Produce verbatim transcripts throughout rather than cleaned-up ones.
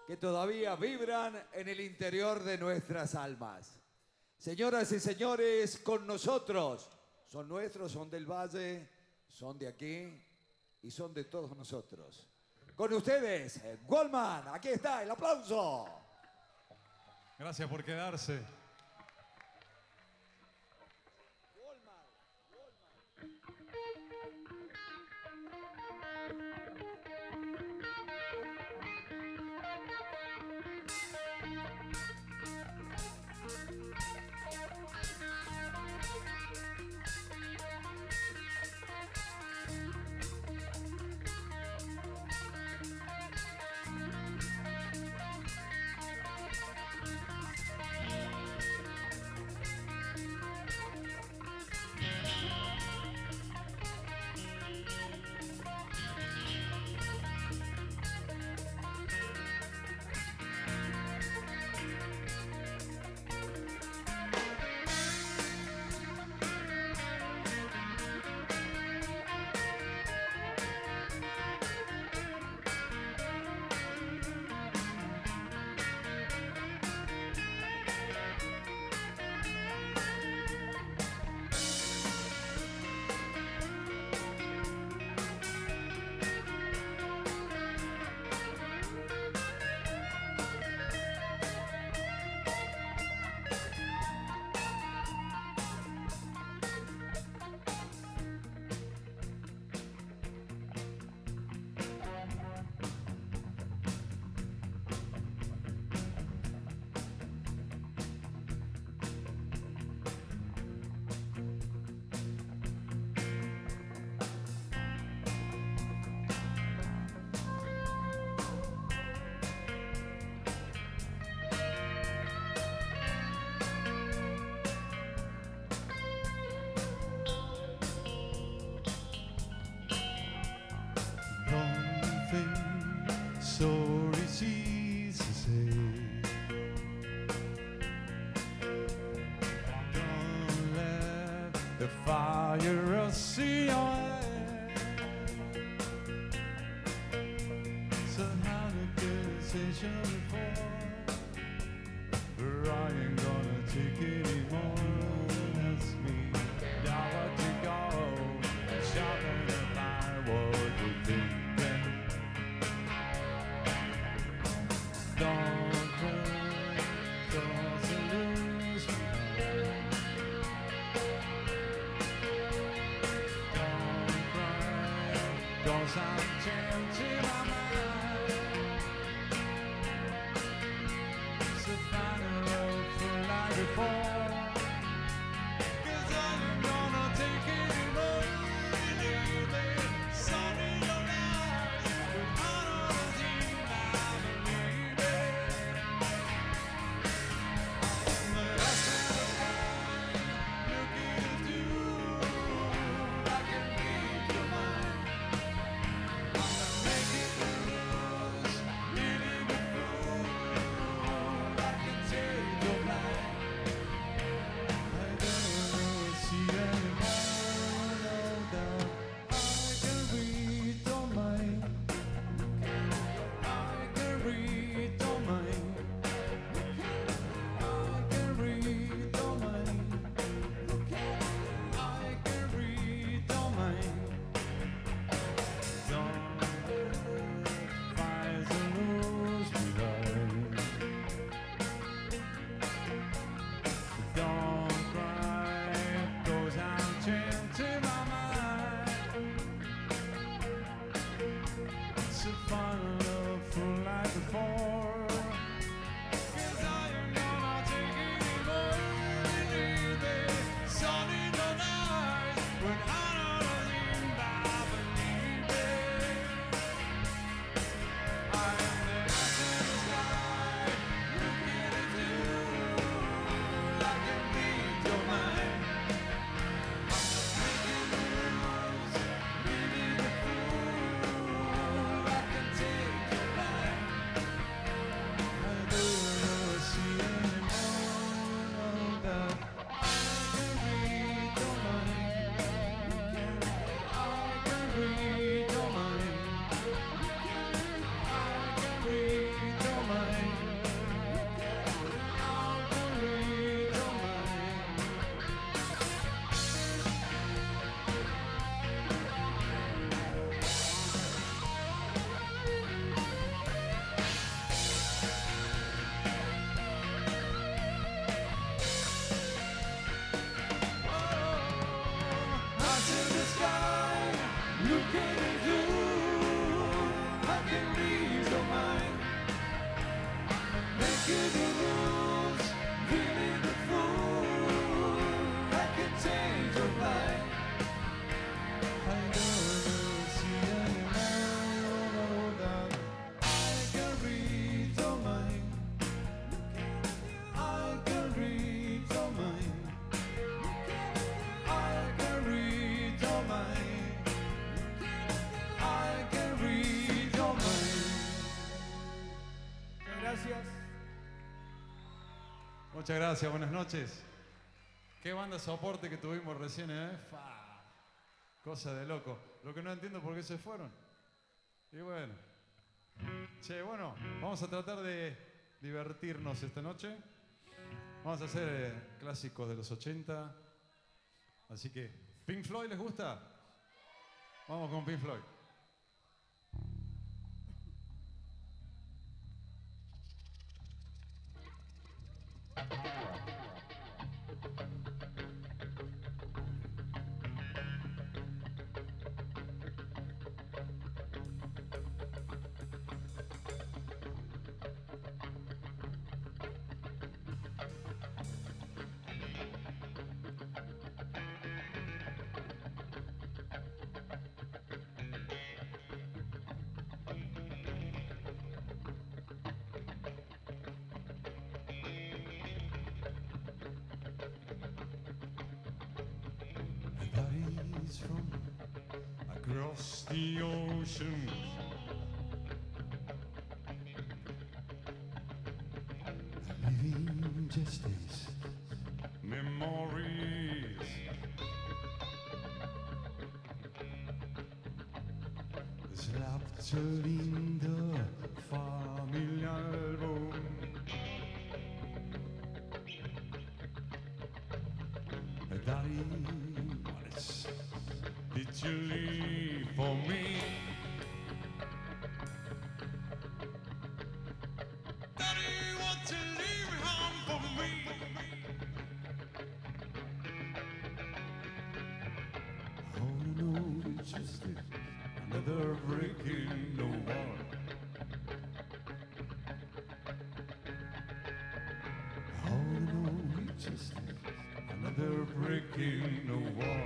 que todavía vibran en el interior de nuestras almas. Señoras y señores, con nosotros, son nuestros, son del Valle, son de aquí y son de todos nosotros. Con ustedes, Goldman, aquí está, el aplauso. Gracias por quedarse. So it's easy to say. Don't let the fire rust in your head. So how to get a decision before, but I ain't gonna take it anymore. That's me. Now what to go, shopping the line, what you think. Don't cry, cause I lose me. Don't cry, cause I'm changing my mind. So find a road for life before, cause I'm gonna take it alone. Leave it, sun in your eyes, with all of the things I believe in. sky, looking at you. I can read your mind, making the rules, feeling the fool. I can change your mind. I don't see any more that I can read your mind. I can read your mind. I can read your mind. I can read your mind. Muchas gracias. Muchas gracias, buenas noches. Qué banda soporte que tuvimos recién, ¿eh? Fa. Cosa de loco. Lo que no entiendo por qué se fueron. Y bueno. Che, bueno, vamos a tratar de divertirnos esta noche. Vamos a hacer eh, clásicos de los ochenta. Así que, ¿Pink Floyd les gusta? Vamos con Pink Floyd. Buddies from across the ocean, living just as memories. Slappt in the family album. Daddy, did you leave for me? Daddy, won't you leave home for me? Oh no, it's just another brick in the wall. Oh no, it's just another brick in the wall.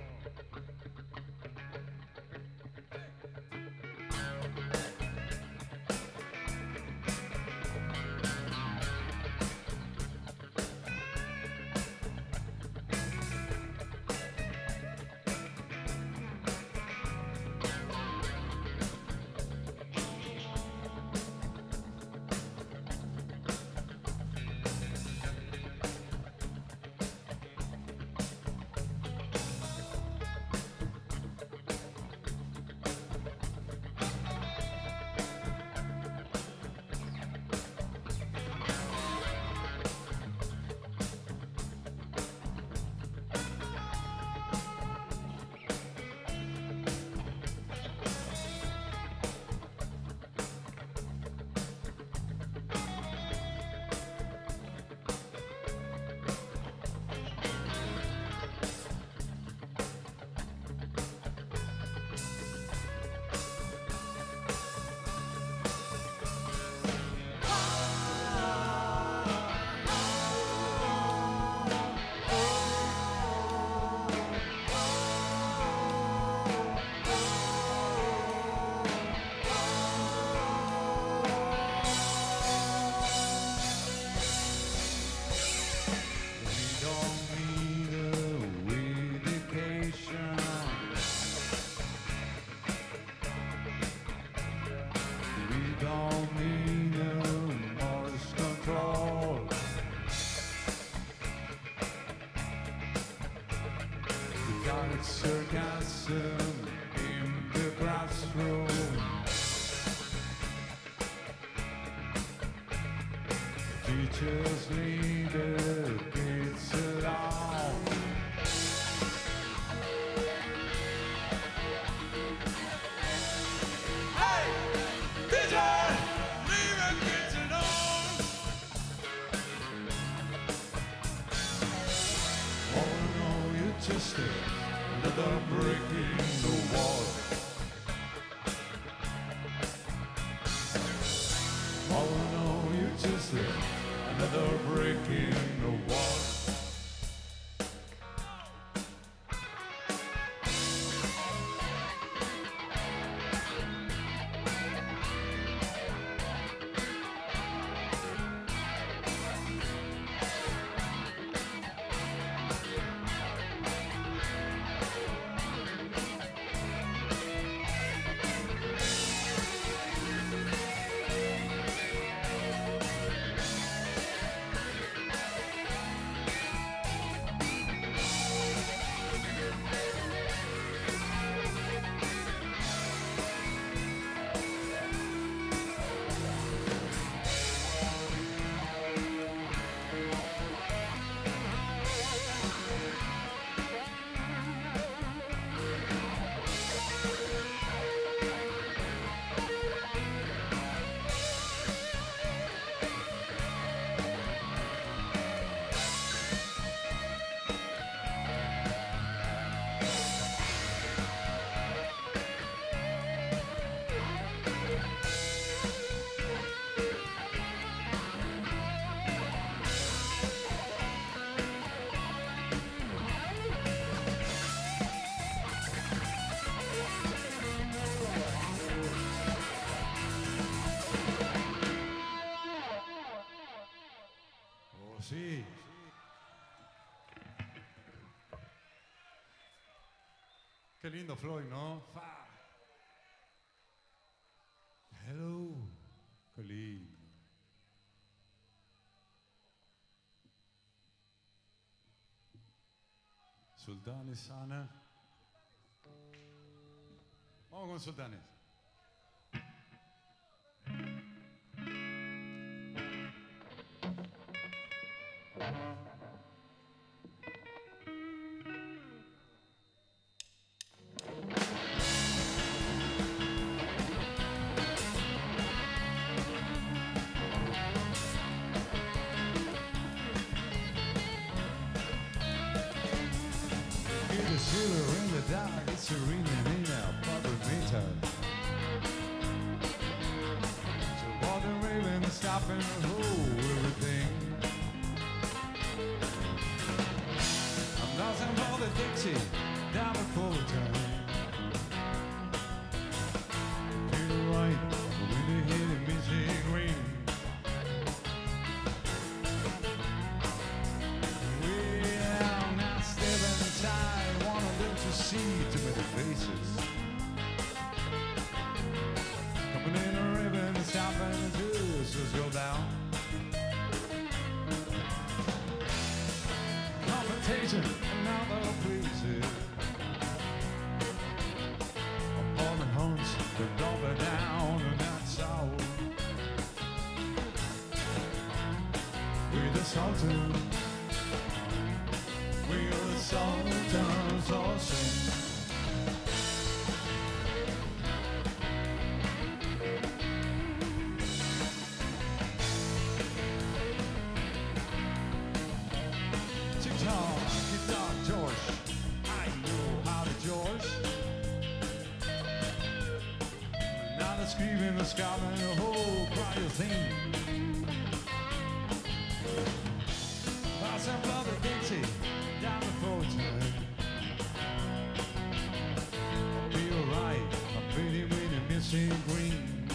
Sarcasm in the classroom. Teachers lead the kids along. Hey, teacher, leave the kids alone. Oh no, you just another brick another break in the wall. Sí. Qué lindo Floyd, ¿no? Fa. Hello. Qué lindo. Sultanes, Ana. Vamos con Sultanes. It's a silver in the dark, it's a ring in a public meter. So what the raven stopping the whole everything. I'm dancing for the Dixie, down the Fulton. Feel right when they hit the missing ring. Well, now stepping inside, one of them to see too many faces. Coming in a ribbon, stopping the juices go down. Confrontation in other places. Apartment homes, they're dropping down and that's how. With the Sultan, we are the Sultans all sing. Guitar, guitar, George, I know how to George. Now they're screaming, they're screaming, the whole crowd is singing. Pass and blow the Dixie down the Fulton. Be alright, a pretty with a missing green.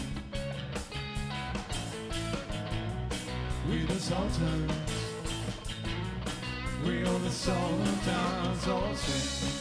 We the Sultans, we are the Sultans all sing.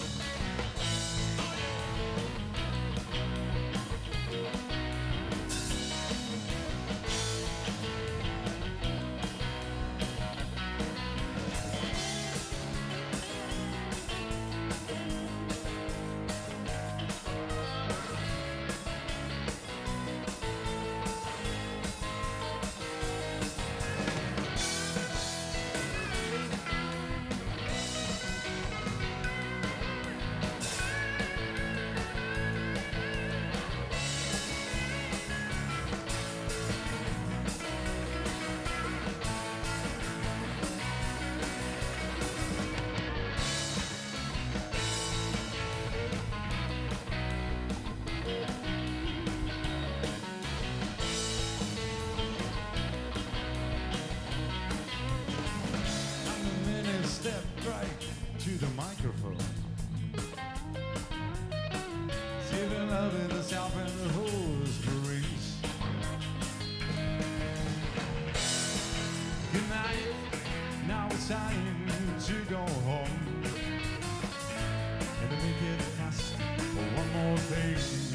deciding to go home and to make it last for one more day.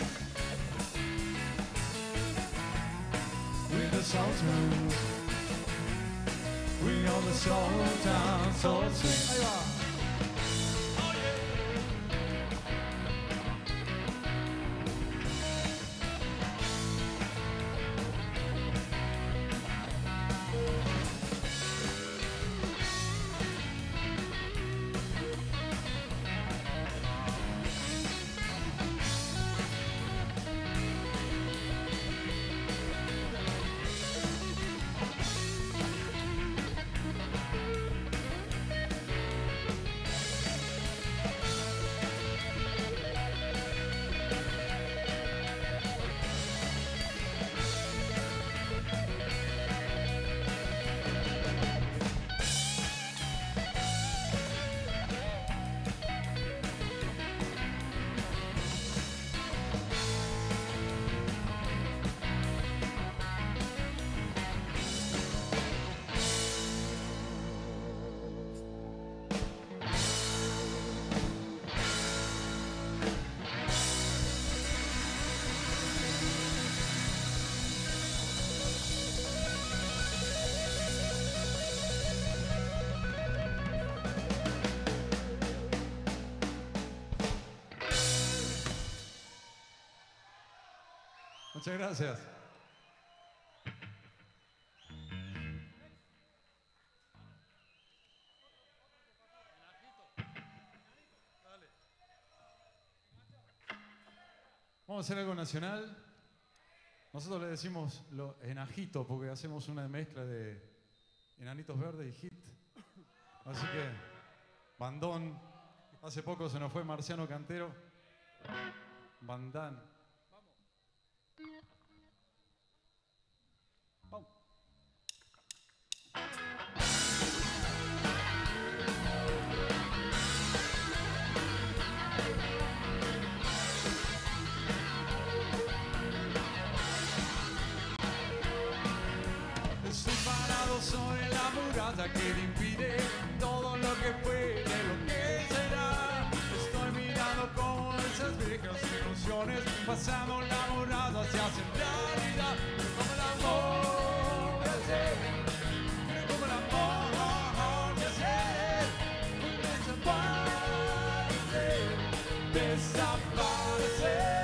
With the Sultans, we are the Sultans, so sing. Ahí va. Muchas gracias. Vamos a hacer algo nacional. Nosotros le decimos lo enajito porque hacemos una mezcla de Enanitos Verdes y hit. Así que, bandón. Hace poco se nos fue Marciano Cantero. Bandán. Estoy parado sobre la muralla que le impide todo lo que fue de lo que será. Estoy mirando como esas viejas ilusiones pasando la muralla se hacen realidad. Como el amor de ayer, como el amor de ayer, desaparecer, desaparecer.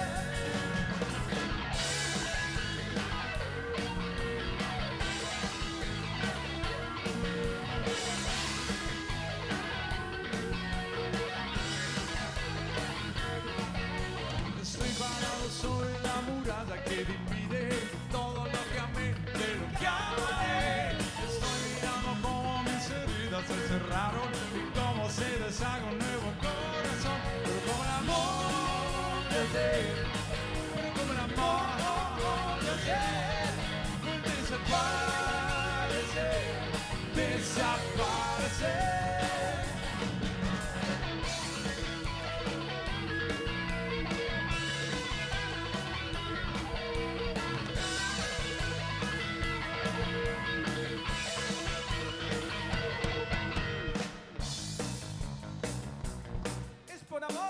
Sobre la muralla que divide todo lo que amé de lo que amaré. Estoy mirando cómo mis heridas se cerraron y cómo se deshaga un nuevo corazón. Pero como el amor de ayer, pero como el amor de ayer, desaparecer, desaparecer. Por amor,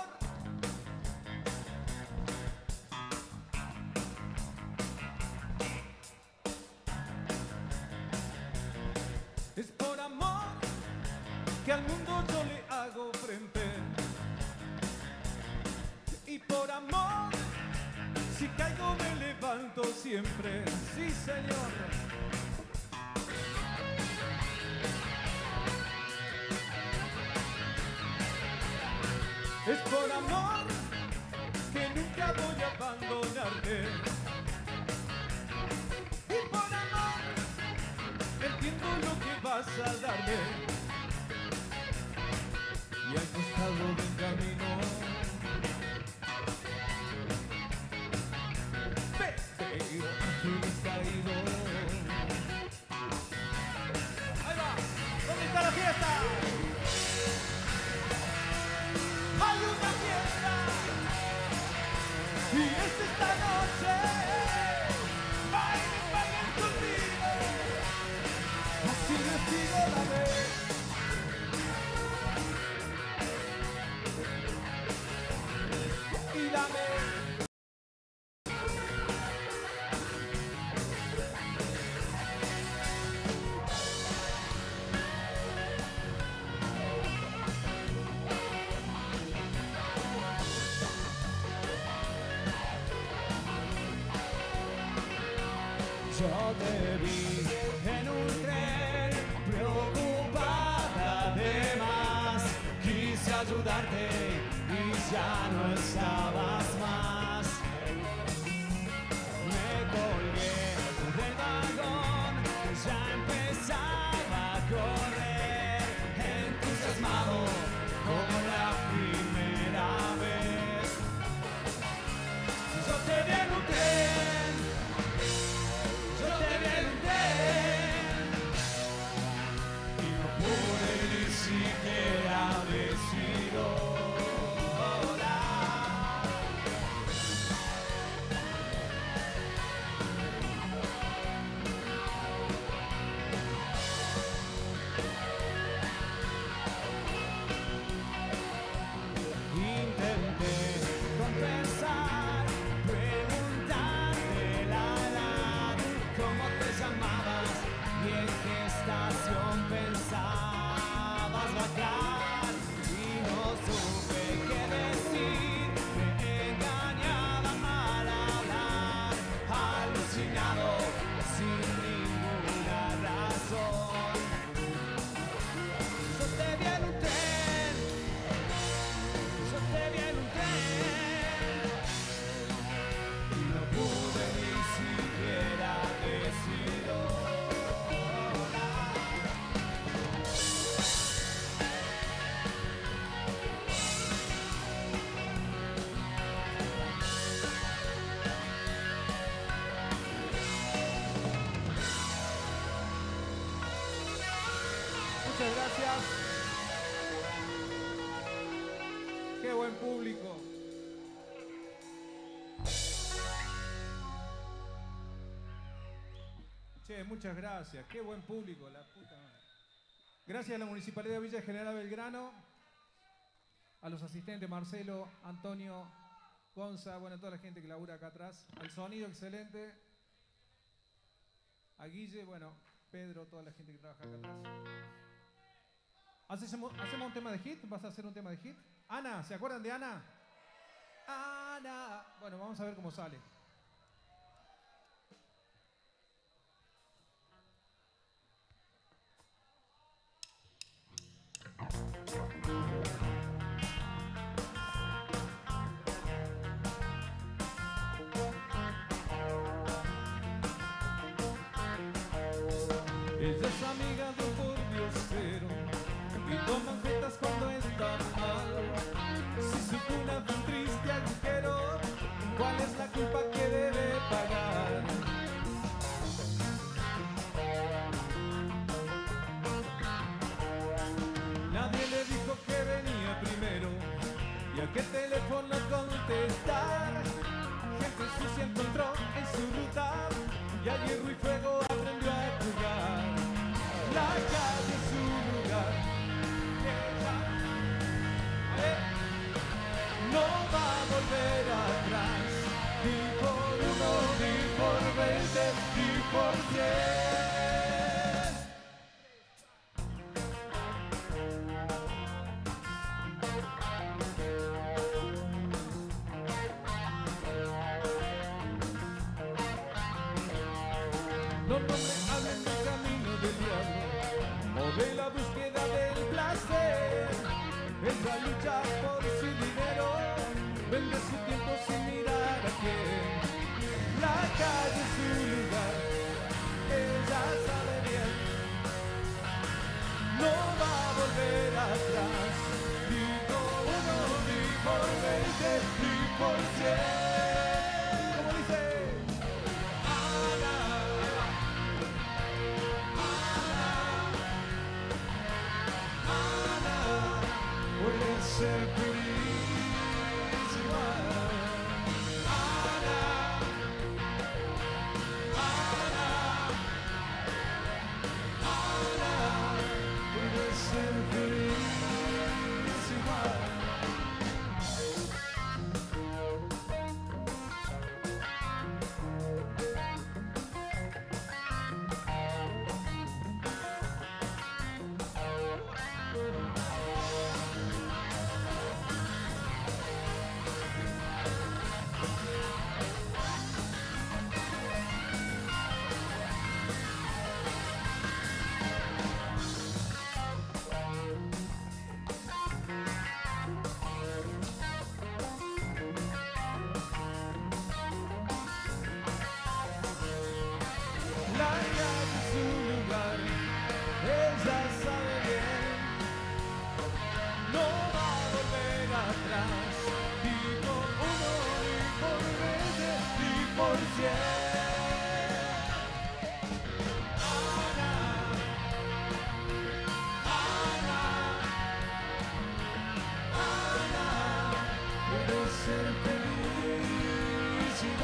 es por amor que al mundo yo le hago frente, y por amor si caigo me levanto siempre, sí señor. Es por amor que nunca voy a abandonarte. Y por amor entiendo lo que vas a darme. Y al costado del camino veo ángeles caídos. Ahí va, ¿dónde está la fiesta? Hay una fiesta y es esta noche. Bailen, bailen conmigo, así les digo la vez. Yo te vi en un tren, preocupada de más. Quise ayudarte y ya no estabas más. Me colgué del vagón, ya empezaba a correr, entusiasmado como la primera vez. Yo te vi en un tren, yo te vi en un tren, y no pude ni siquiera decir hola. Intenté compensar, preguntarte la edad, cómo te llamabas y en qué estación pensabas bajar. Y no supe qué decir, me engañaba al hablar, alucinado sin ninguna razón. Yo te vi en un tren, yo te vi en un tren, y no pude ni siquiera decir hola. Muchas gracias. Qué buen público. Che, muchas gracias. Qué buen público, la puta madre. Gracias a la Municipalidad de Villa General Belgrano, a los asistentes Marcelo, Antonio, Gonza, bueno, toda la gente que labura acá atrás, al sonido excelente, a Guille, bueno, Pedro, toda la gente que trabaja acá atrás. ¿Hacemos, ¿Hacemos un tema de hit? ¿Vas a hacer un tema de hit? Ana, ¿se acuerdan de Ana? Ana. Bueno, vamos a ver cómo sale. Ella es amiga de un pordiosero y toman juntas cuando está mal. Si su cuna fue un triste agujero, ¿cuál es la culpa que debe pagar? Nadie le dijo que venía primero y a qué teléfono contestar. Gente sucia encontró en su ruta y a hierro y fuego aprendió a jugar. La calle es su lugar, ella eh, no va a volver atrás, ni por uno, ni por veinte, ni por cien. No, no me hablen del camino del diablo o de la búsqueda del placer. Ella lucha por su dinero, vende su tiempo sin mirar a quién. La calle es su lugar, ella sabe bien. No va a volver atrás, ni por uno, ni por veinte, ni por cien. Como dice Ana. Puede ser feliz igual. Ana, Ana, Ana, puede ser feliz igual.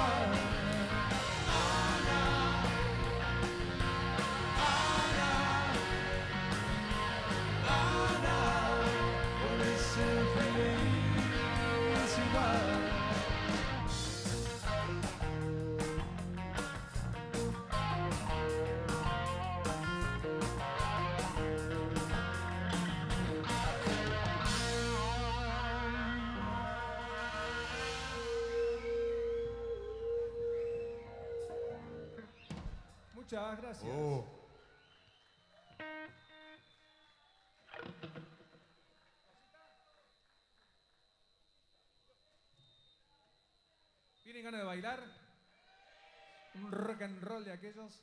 world. Anna, Anna, Anna, well, it's a crazy world. Muchas gracias. Oh. ¿Tienen ganas de bailar? Un rock and roll de aquellos.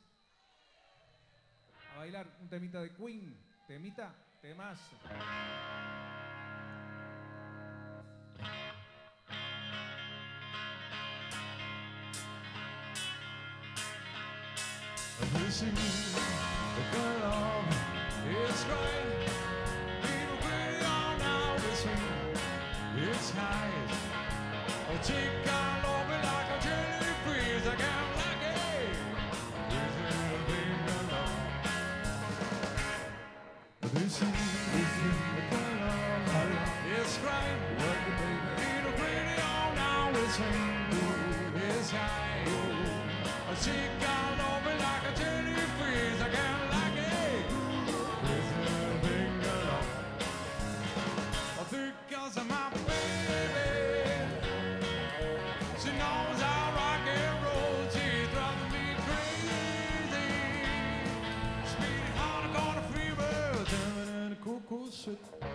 A bailar un temita de Queen. Temita, temazo. Missing the girl is crying. Little pretty on now this week. It's high. A chick all over like a jelly freeze. I can't like it. This is a thing I love. This is the girl is crying. Little pretty on now this week. It's high. A chick all over like a jelly freeze. I can't like it. This is a thing I love. I think 'cause of my baby. She knows how rock and roll. She drives me crazy. Speeding on a corner freeway, turning in a cocoa sweat.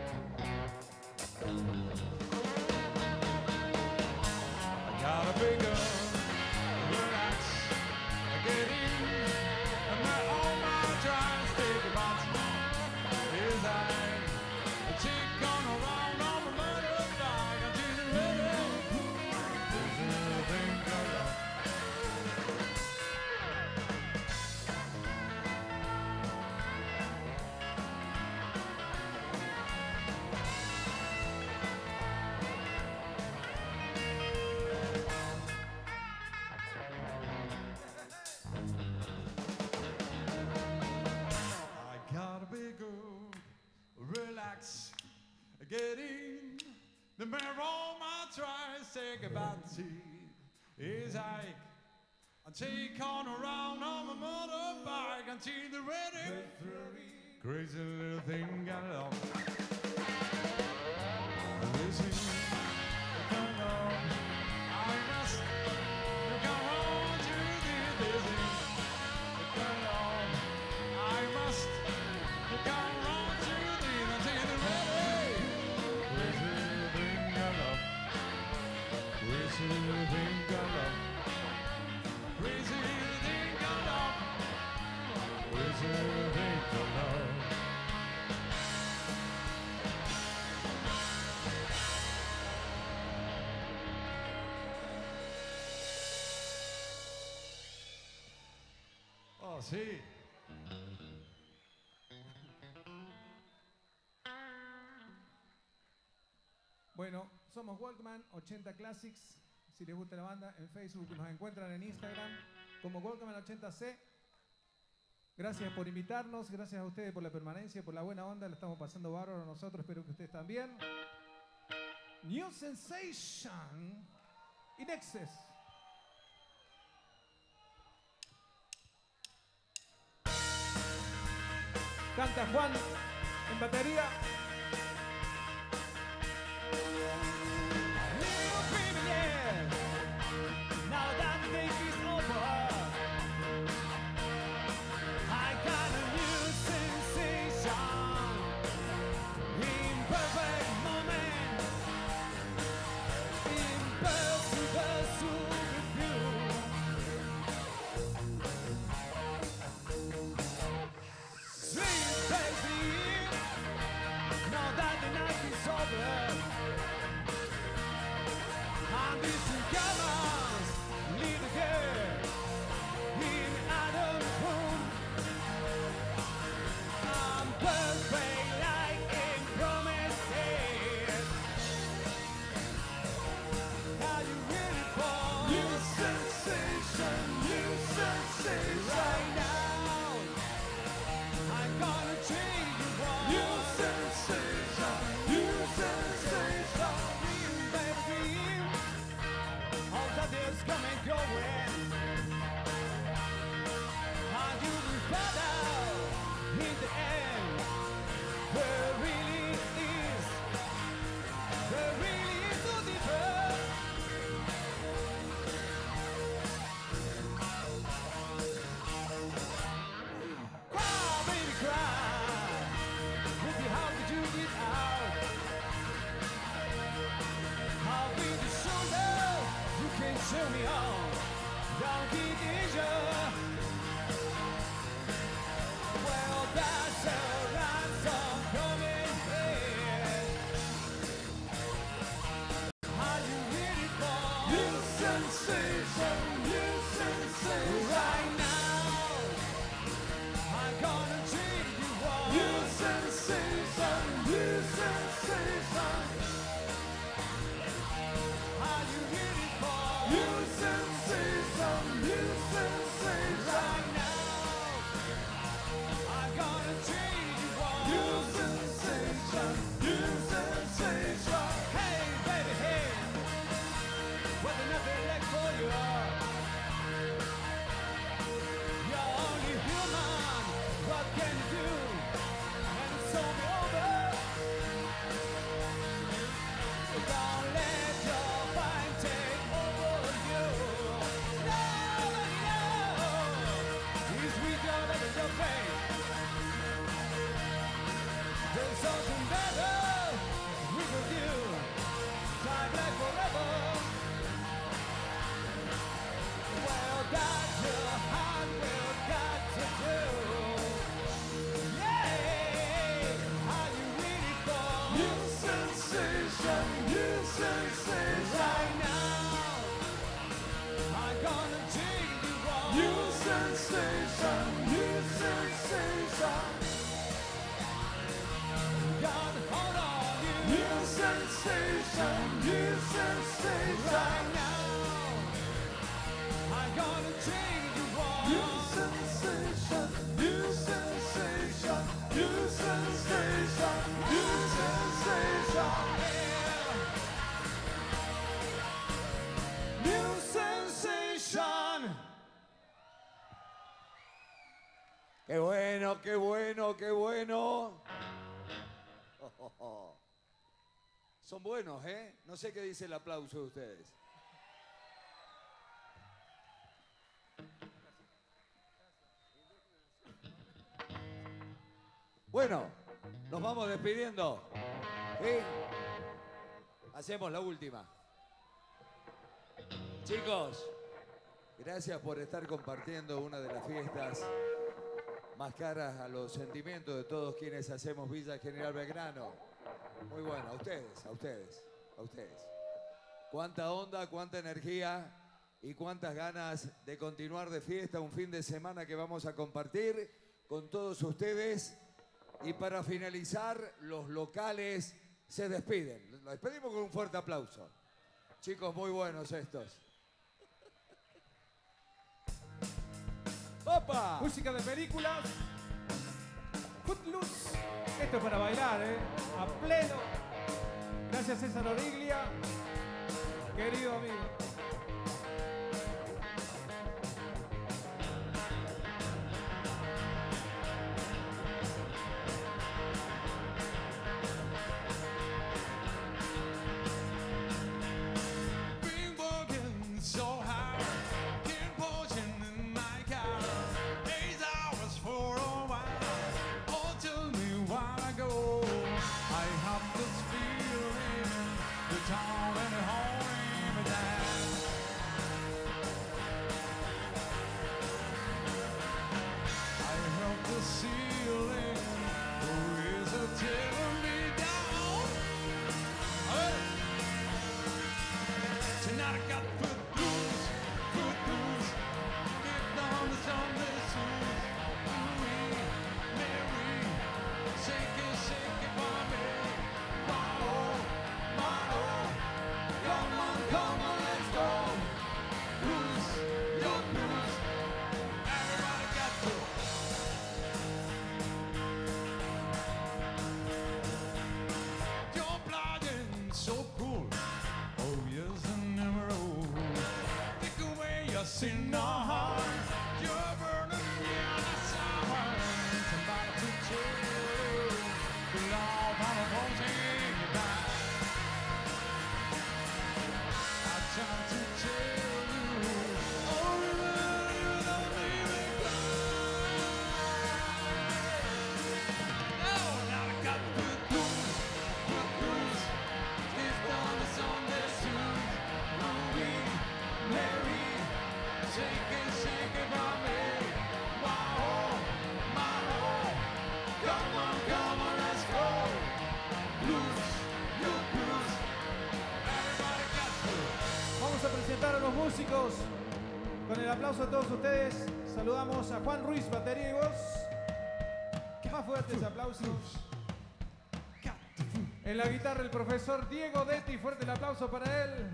I got a big gun. Relax. Get in. And let all my drives take a box. Is I a chick on a round on the motorbike until you're ready. This is the thing I love. I got a big girl, relax, get in. The man on my tries, take a back seat. Is I I take on around on my motorbike until they're ready. Crazy little thing I love. Listen, come on, I must come on to the busy. Come on, I must come on to the until they're ready. Crazy little thing I love. Crazy little thing I love. Crazy little thing I love. Crazy little thing I love. Oh, sí. Bueno, somos Walkman ochenta Classics. Si les gusta la banda, en Facebook nos encuentran en Instagram como Walkman ochenta C. Gracias por invitarnos, gracias a ustedes por la permanencia, por la buena onda. La estamos pasando bárbaro nosotros, espero que ustedes también. New Sensation in Excess. Canta Juan en batería. Little baby, yeah. Now that the day is over, I got a new sensation. Imperfect moment, impossible to review. Sweet baby, now that the night is over, I'm missing colors, little girl, in Adam home. I'm perfect like in promises. Are you ready for new sensation? take you on. New sensation, new sensation, new sensation, new sensation. New sensation. Qué bueno, qué bueno, qué bueno. Oh, oh, oh. Son buenos, ¿eh? No sé qué dice el aplauso de ustedes. Bueno, nos vamos despidiendo. ¿Sí? Hacemos la última. Chicos, gracias por estar compartiendo una de las fiestas más caras a los sentimientos de todos quienes hacemos Villa General Belgrano. Muy bueno, a ustedes, a ustedes, a ustedes. Cuánta onda, cuánta energía y cuántas ganas de continuar de fiesta, un fin de semana que vamos a compartir con todos ustedes. Y para finalizar, los locales se despiden. Los despedimos con un fuerte aplauso. Chicos, muy buenos estos. ¡Opa! Música de películas. Footloose. Esto es para bailar, ¿eh? A pleno. Gracias, César Origlia. Querido amigo. Been working so hard, getting potion in my car. Eight hours for a while. Oh, tell me why I go. I have this feeling, the town and the home me down. I have the ceiling, who is a tearing me down. Hey! Tonight I got foot blues, foot blues. Get down the Sunday shoes. Ooh-wee, Mary, shake it, shake it for me. Ma-oh, ma-oh. Come on, come on, let's go. Blues, your blues. Everybody got to. You're blinding so cool. Oh yes, and never old. Take away your sin or harm. You're burning me on the summer. Somebody to chill. The love I'm opposing you back. I try to tell you. Oh, remember you don't leave me cry. No, now I got good news, good news. It's done the Sunday soon. Louis, Mary, shake it, shake it for me. Ma-oh, ma-oh. Come on, come on, let's go. Blues, you blues. Everybody got to. Vamos a presentar a los músicos. Con el aplauso a todos ustedes, saludamos a Juan Ruiz, batería y voz. Más fuertes aplausos. En la guitarra el profesor Diego Detti, fuerte el aplauso para él.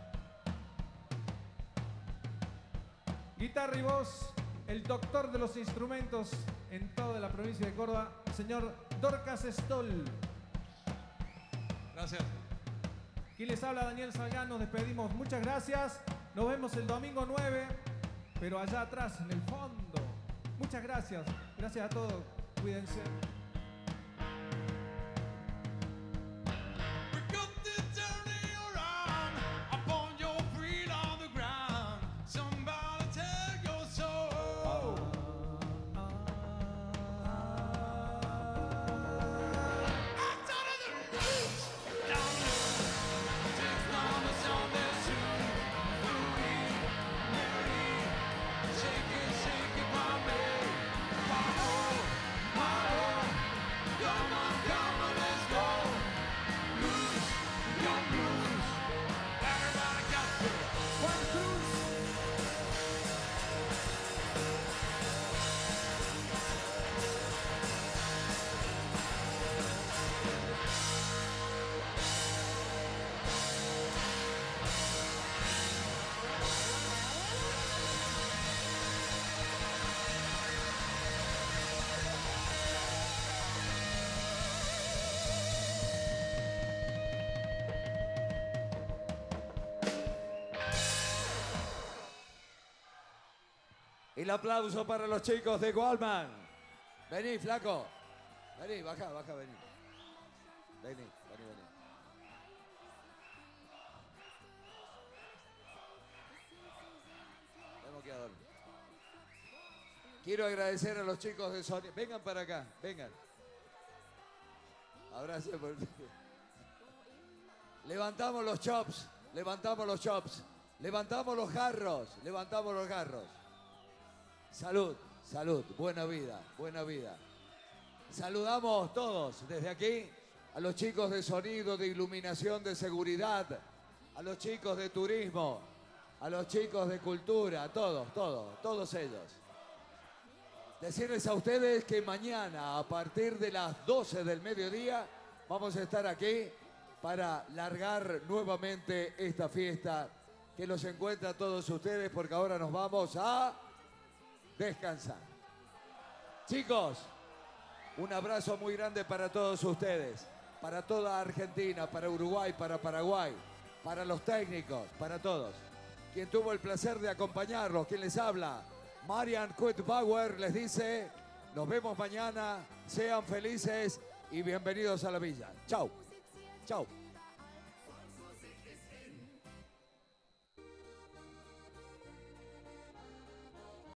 Guitarra y voz, el doctor de los instrumentos en toda la provincia de Córdoba, señor Dorcas Stoll. Gracias. Quien les habla, Daniel Salgán, nos despedimos. Muchas gracias. Nos vemos el domingo nueve, pero allá atrás, en el fondo. Muchas gracias. Gracias a todos. Cuídense. We got to turn it around upon your feet on the ground. Somebody tell your soul. I started the roots down there. Take down the Sunday soon. Louis, Mary, shake it, shake it for me. Ma-oh, ma-oh. El aplauso para los chicos de Goldman. Vení, flaco. Vení, baja, baja, vení. Vení, vení, vení. Tenemos que ir a dormir. Quiero agradecer a los chicos de Sony. Vengan para acá, vengan. Abrazo por... Levantamos los chops, levantamos los chops, levantamos los jarros, levantamos los jarros. Salud, salud, buena vida, buena vida. Saludamos todos desde aquí a los chicos de sonido, de iluminación, de seguridad, a los chicos de turismo, a los chicos de cultura, a todos, todos, todos ellos. Decirles a ustedes que mañana a partir de las doce del mediodía vamos a estar aquí para largar nuevamente esta fiesta que los encuentra a todos ustedes, porque ahora nos vamos a descansar. Chicos, un abrazo muy grande para todos ustedes, para toda Argentina, para Uruguay, para Paraguay, para los técnicos, para todos. Quien tuvo el placer de acompañarlos, quien les habla, Marian Kuetbauer, les dice, nos vemos mañana, sean felices y bienvenidos a la villa. Chau, chau.